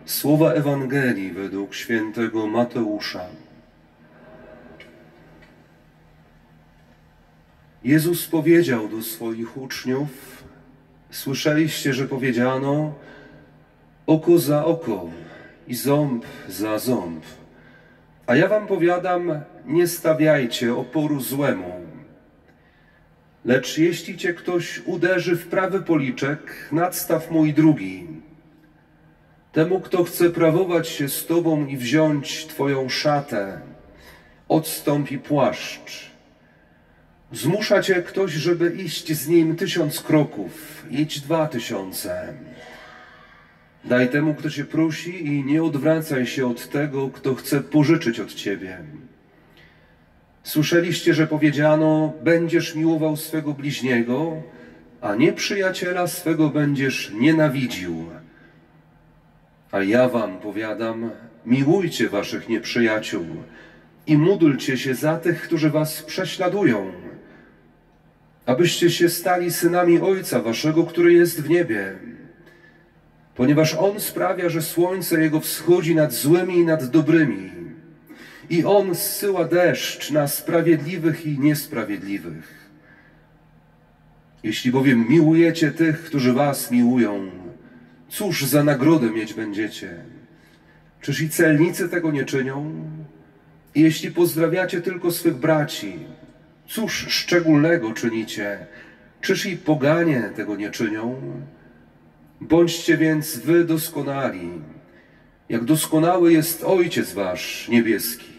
Słowa Ewangelii według świętego Mateusza. Jezus powiedział do swoich uczniów: słyszeliście, że powiedziano: oko za oko i ząb za ząb. A ja wam powiadam, nie stawiajcie oporu złemu. Lecz jeśli cię ktoś uderzy w prawy policzek, nadstaw mu i drugi. Temu, kto chce prawować się z tobą i wziąć twoją szatę, odstąp i płaszcz. Zmusza cię ktoś, żeby iść z nim 1000 kroków, idź 2000. Daj temu, kto cię prosi, i nie odwracaj się od tego, kto chce pożyczyć od ciebie. Słyszeliście, że powiedziano: będziesz miłował swego bliźniego, a nieprzyjaciela swego będziesz nienawidził. A ja wam powiadam, miłujcie waszych nieprzyjaciół i módlcie się za tych, którzy was prześladują, abyście się stali synami Ojca waszego, który jest w niebie. Ponieważ On sprawia, że słońce Jego wschodzi nad złymi i nad dobrymi, i On zsyła deszcz na sprawiedliwych i niesprawiedliwych. Jeśli bowiem miłujecie tych, którzy was miłują, cóż za nagrodę mieć będziecie? Czyż i celnicy tego nie czynią? I jeśli pozdrawiacie tylko swych braci, cóż szczególnego czynicie? Czyż i poganie tego nie czynią? Bądźcie więc wy doskonali, jak doskonały jest Ojciec wasz niebieski.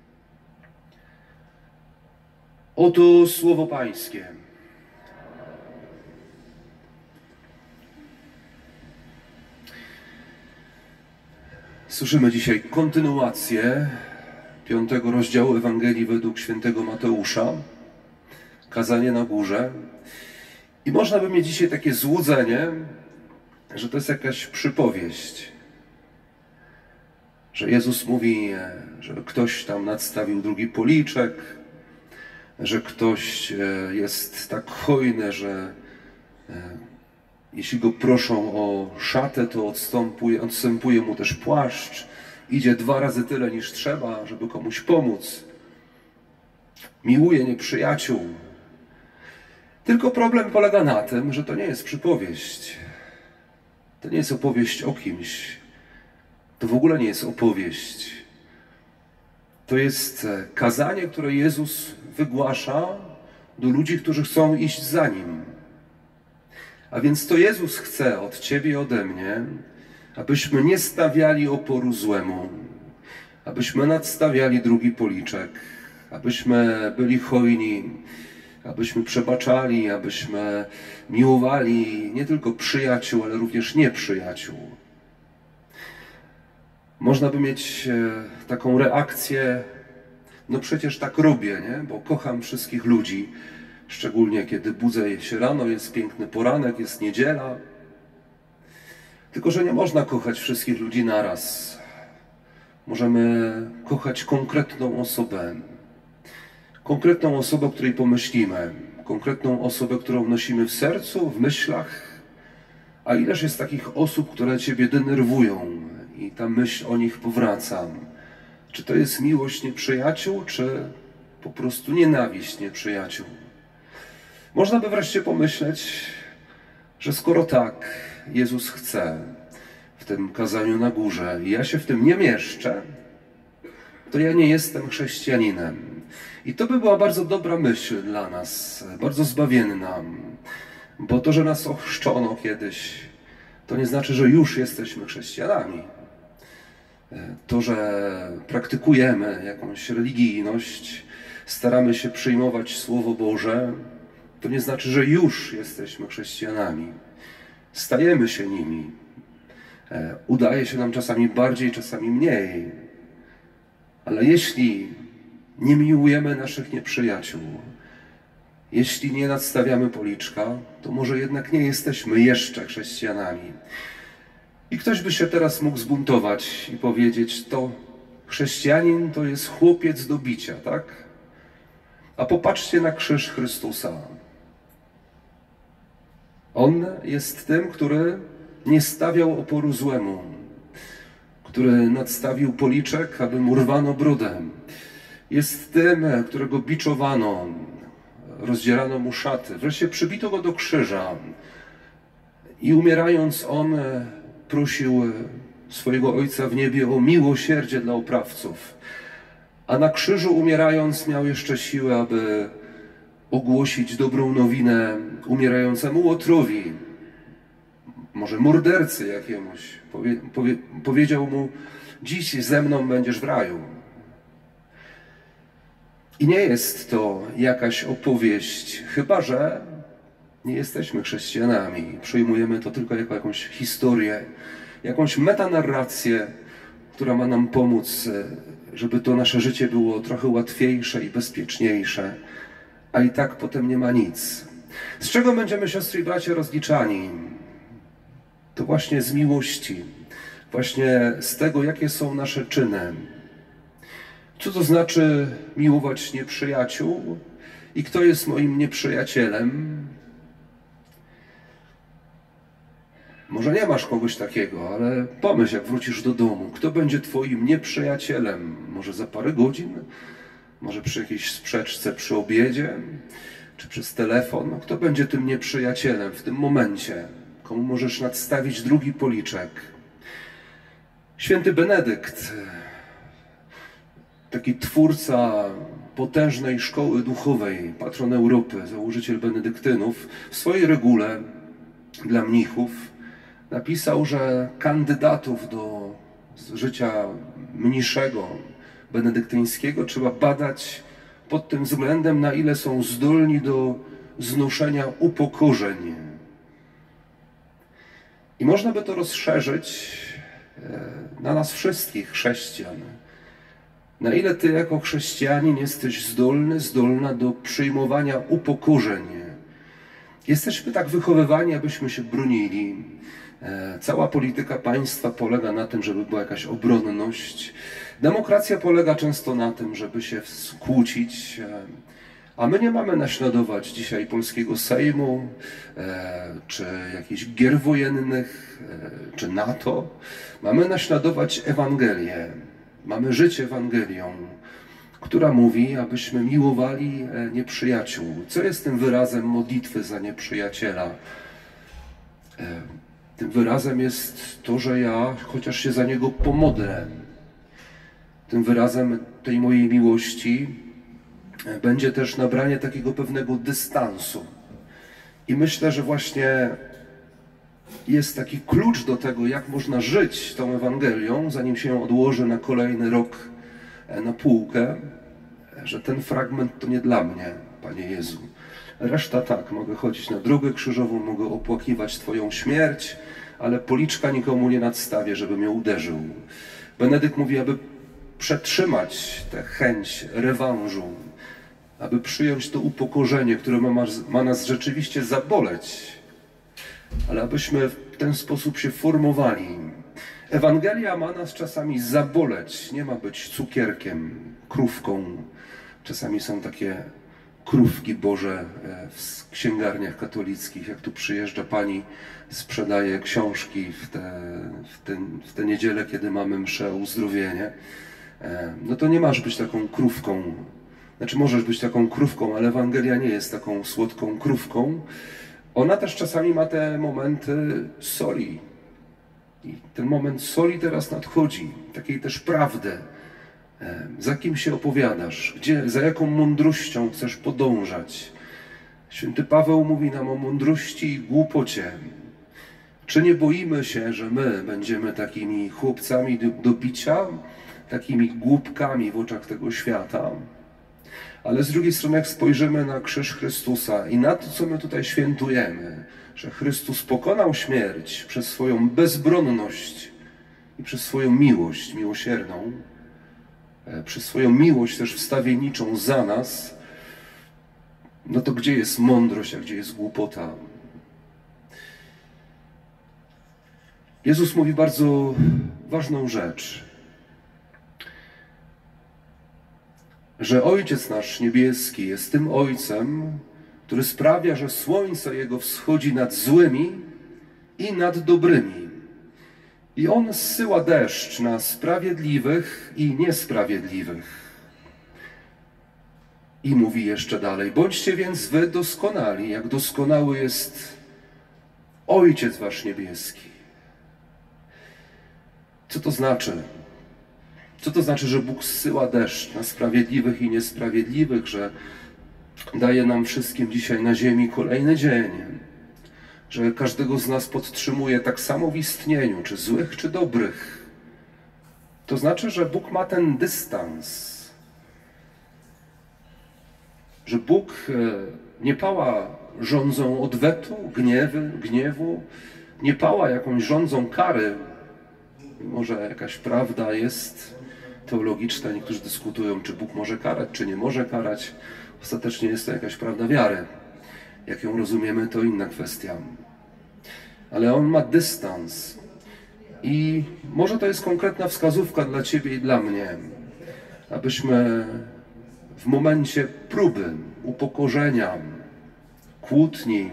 Oto słowo Pańskie. Słyszymy dzisiaj kontynuację 5. rozdziału Ewangelii według świętego Mateusza, kazanie na górze. I można by mieć dzisiaj takie złudzenie, że to jest jakaś przypowieść, że Jezus mówi, że ktoś tam nadstawił drugi policzek, że ktoś jest tak hojny, że jeśli go proszą o szatę, to odstępuje mu też płaszcz, idzie 2 razy tyle niż trzeba, żeby komuś pomóc. Miłuje nieprzyjaciół. Tylko problem polega na tym, że to nie jest przypowieść. To nie jest opowieść o kimś. To w ogóle nie jest opowieść. To jest kazanie, które Jezus wygłasza do ludzi, którzy chcą iść za Nim. A więc to Jezus chce od ciebie i ode mnie, abyśmy nie stawiali oporu złemu, abyśmy nadstawiali drugi policzek, abyśmy byli hojni, abyśmy przebaczali, abyśmy miłowali nie tylko przyjaciół, ale również nieprzyjaciół. Można by mieć taką reakcję: no przecież tak robię, nie? Bo kocham wszystkich ludzi. Szczególnie kiedy budzę się rano, jest piękny poranek, jest niedziela. Tylko że nie można kochać wszystkich ludzi naraz. Możemy kochać konkretną osobę. Konkretną osobę, o której pomyślimy. Konkretną osobę, którą nosimy w sercu, w myślach. A ileż jest takich osób, które ciebie denerwują i ta myśl o nich powraca. Czy to jest miłość nieprzyjaciół, czy po prostu nienawiść nieprzyjaciół? Można by wreszcie pomyśleć, że skoro tak Jezus chce w tym kazaniu na górze i ja się w tym nie mieszczę, to ja nie jestem chrześcijaninem. I to by była bardzo dobra myśl dla nas, bardzo zbawienna. Bo to, że nas ochrzczono kiedyś, to nie znaczy, że już jesteśmy chrześcijanami. To, że praktykujemy jakąś religijność, staramy się przyjmować Słowo Boże, to nie znaczy, że już jesteśmy chrześcijanami. Stajemy się nimi. Udaje się nam czasami bardziej, czasami mniej. Ale jeśli nie miłujemy naszych nieprzyjaciół, jeśli nie nadstawiamy policzka, to może jednak nie jesteśmy jeszcze chrześcijanami. I ktoś by się teraz mógł zbuntować i powiedzieć: to chrześcijanin to jest chłopiec do bicia, tak? A popatrzcie na krzyż Chrystusa. On jest tym, który nie stawiał oporu złemu. który nadstawił policzek, aby mu rwano brodę. Jest tym, którego biczowano, rozdzierano mu szaty, wreszcie przybito go do krzyża. I umierając on prosił swojego Ojca w niebie o miłosierdzie dla oprawców. A na krzyżu umierając miał jeszcze siłę, aby ogłosić dobrą nowinę umierającemu łotrowi, może mordercy jakiemuś. Powiedział mu: dziś ze mną będziesz w raju. I nie jest to jakaś opowieść, chyba że nie jesteśmy chrześcijanami. Przyjmujemy to tylko jako jakąś historię, jakąś metanarrację, która ma nam pomóc, żeby to nasze życie było trochę łatwiejsze i bezpieczniejsze, a i tak potem nie ma nic. Z czego będziemy, siostry i bracia, rozliczani? To właśnie z miłości, właśnie z tego, jakie są nasze czyny. Co to znaczy miłować nieprzyjaciół i kto jest moim nieprzyjacielem? Może nie masz kogoś takiego, ale pomyśl, jak wrócisz do domu, kto będzie twoim nieprzyjacielem? Może za parę godzin? Może przy jakiejś sprzeczce przy obiedzie? Czy przez telefon? Kto będzie tym nieprzyjacielem w tym momencie? Komu możesz nadstawić drugi policzek? Święty Benedykt, taki twórca potężnej szkoły duchowej, patron Europy, założyciel benedyktynów, w swojej regule dla mnichów napisał, że kandydatów do życia mniszego, benedyktyńskiego trzeba badać pod tym względem, na ile są zdolni do znoszenia upokorzeń. I można by to rozszerzyć na nas wszystkich, chrześcijan. Na ile ty jako chrześcijanin jesteś zdolna do przyjmowania upokorzeń. Jesteśmy tak wychowywani, abyśmy się bronili. Cała polityka państwa polega na tym, żeby była jakaś obronność. Demokracja polega często na tym, żeby się kłócić. A my nie mamy naśladować dzisiaj polskiego Sejmu, czy jakichś gier wojennych, czy NATO. Mamy naśladować Ewangelię. Mamy żyć Ewangelią, która mówi, abyśmy miłowali nieprzyjaciół. Co jest tym wyrazem modlitwy za nieprzyjaciela? Tym wyrazem jest to, że ja chociaż się za niego pomodlę. Tym wyrazem tej mojej miłości będzie też nabranie takiego pewnego dystansu. I myślę, że właśnie jest taki klucz do tego, jak można żyć tą Ewangelią, zanim się ją odłoży na kolejny rok na półkę, że ten fragment to nie dla mnie, Panie Jezu. Reszta tak, mogę chodzić na drogę krzyżową, mogę opłakiwać Twoją śmierć, ale policzka nikomu nie nadstawię, żebym ją uderzył. Benedykt mówi, aby przetrzymać tę chęć rewanżu, aby przyjąć to upokorzenie, które ma nas rzeczywiście zaboleć, ale abyśmy w ten sposób się formowali. Ewangelia ma nas czasami zaboleć, nie ma być cukierkiem, krówką. Czasami są takie krówki Boże w księgarniach katolickich, jak tu przyjeżdża pani, sprzedaje książki w tę niedzielę, kiedy mamy mszę o uzdrowienie. No to nie masz być taką krówką. Znaczy możesz być taką krówką, ale Ewangelia nie jest taką słodką krówką. Ona też czasami ma te momenty soli. I ten moment soli teraz nadchodzi, takiej też prawdy. Za kim się opowiadasz? Za jaką mądrością chcesz podążać? Święty Paweł mówi nam o mądrości i głupocie. Czy nie boimy się, że my będziemy takimi chłopcami do bicia, takimi głupkami w oczach tego świata? Ale z drugiej strony, jak spojrzymy na krzyż Chrystusa i na to, co my tutaj świętujemy, że Chrystus pokonał śmierć przez swoją bezbronność i przez swoją miłość miłosierną, przez swoją miłość też wstawienniczą za nas, no to gdzie jest mądrość, a gdzie jest głupota? Jezus mówi bardzo ważną rzecz, że Ojciec nasz niebieski jest tym Ojcem, który sprawia, że słońce Jego wschodzi nad złymi i nad dobrymi. I On zsyła deszcz na sprawiedliwych i niesprawiedliwych. I mówi jeszcze dalej: bądźcie więc wy doskonali, jak doskonały jest Ojciec wasz niebieski. Co to znaczy? Co to znaczy, że Bóg zsyła deszcz na sprawiedliwych i niesprawiedliwych, że daje nam wszystkim dzisiaj na ziemi kolejny dzień, że każdego z nas podtrzymuje tak samo w istnieniu, czy złych, czy dobrych? To znaczy, że Bóg ma ten dystans, że Bóg nie pała żądzą odwetu, gniewu, nie pała jakąś żądzą kary. Może jakaś prawda jest teologiczna, niektórzy dyskutują, czy Bóg może karać, czy nie może karać. Ostatecznie jest to jakaś prawda wiary. Jak ją rozumiemy, to inna kwestia. Ale On ma dystans. I może to jest konkretna wskazówka dla Ciebie i dla mnie, abyśmy w momencie próby, upokorzenia, kłótni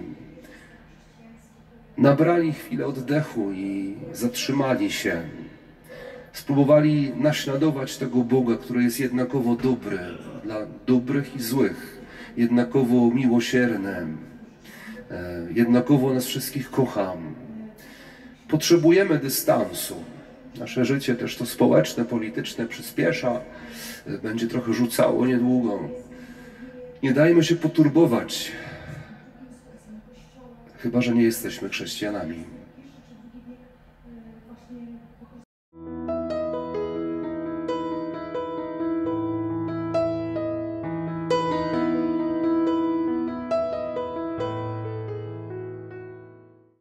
nabrali chwilę oddechu i zatrzymali się. Spróbowali naśladować tego Boga, który jest jednakowo dobry dla dobrych i złych, jednakowo miłosierny, jednakowo nas wszystkich kocha. Potrzebujemy dystansu. Nasze życie też to społeczne, polityczne przyspiesza, będzie trochę rzucało niedługo. Nie dajmy się poturbować, chyba że nie jesteśmy chrześcijanami.